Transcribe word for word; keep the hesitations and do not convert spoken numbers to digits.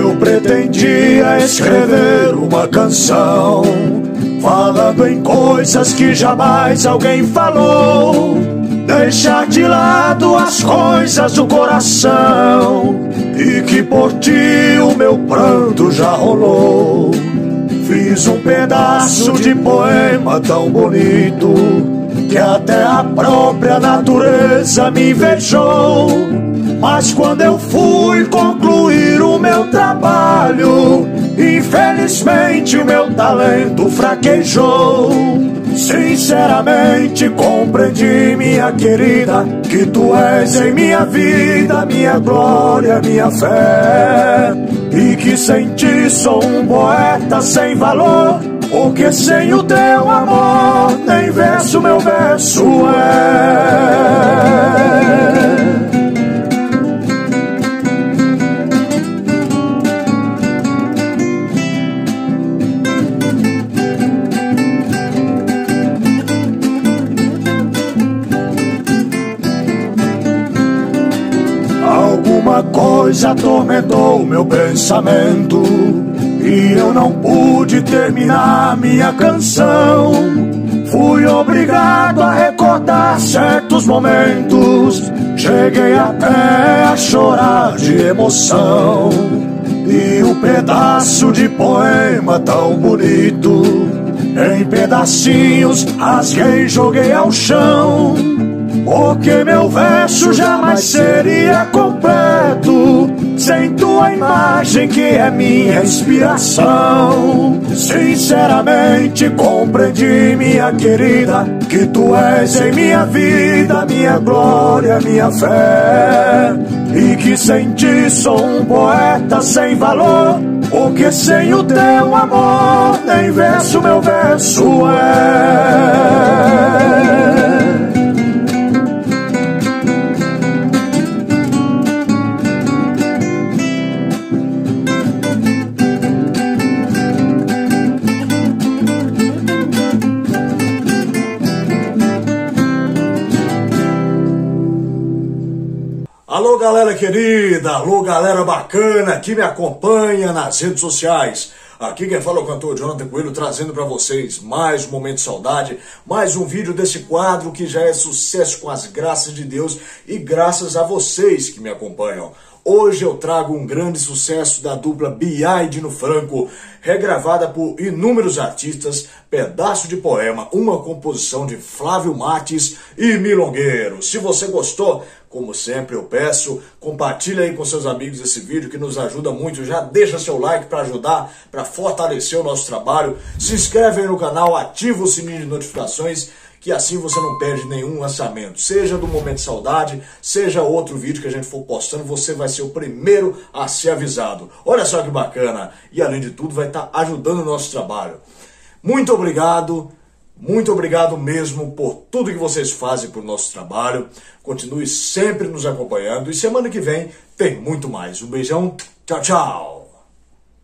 Eu pretendia escrever uma canção falando em coisas que jamais alguém falou, deixar de lado as coisas do coração, e que por ti o meu pranto já rolou. Fiz um pedaço de poema tão bonito que até a própria natureza me invejou. Mas quando eu fui concluir o meu trabalho, infelizmente o meu talento fraquejou. Sinceramente compreendi, minha querida, que tu és em minha vida, minha glória, minha fé, e que sem ti sou um poeta sem valor, porque sem o teu amor nem verso meu verso é. Alguma coisa atormentou meu pensamento e eu não pude terminar minha canção. Fui obrigado a recordar certos momentos, cheguei até a chorar de emoção. E o pedaço de poema tão bonito, em pedacinhos rasguei e joguei ao chão, porque meu verso jamais seria completo sem tua imagem, que é minha inspiração. Sinceramente compreendi, minha querida, que tu és em minha vida, minha glória, minha fé, e que sem ti sou um poeta sem valor, porque sem o teu amor nem verso meu verso é. Alô galera querida, alô galera bacana que me acompanha nas redes sociais. Aqui quem fala é o cantor Jonathan Coelho, trazendo para vocês mais um Momento de Saudade, mais um vídeo desse quadro que já é sucesso com as graças de Deus e graças a vocês que me acompanham. Hoje eu trago um grande sucesso da dupla Biai e Dino Franco, regravada por inúmeros artistas, pedaço de poema, uma composição de Flávio Matis e Milongueiro. Se você gostou, como sempre eu peço, compartilha aí com seus amigos esse vídeo que nos ajuda muito. Já deixa seu like para ajudar, para fortalecer o nosso trabalho. Se inscreve aí no canal, ativa o sininho de notificações, que assim você não perde nenhum lançamento. Seja do Momento de Saudade, seja outro vídeo que a gente for postando, você vai ser o primeiro a ser avisado. Olha só que bacana! E além de tudo, vai estar ajudando o nosso trabalho. Muito obrigado, muito obrigado mesmo por tudo que vocês fazem por nosso trabalho. Continue sempre nos acompanhando e semana que vem tem muito mais. Um beijão, tchau, tchau!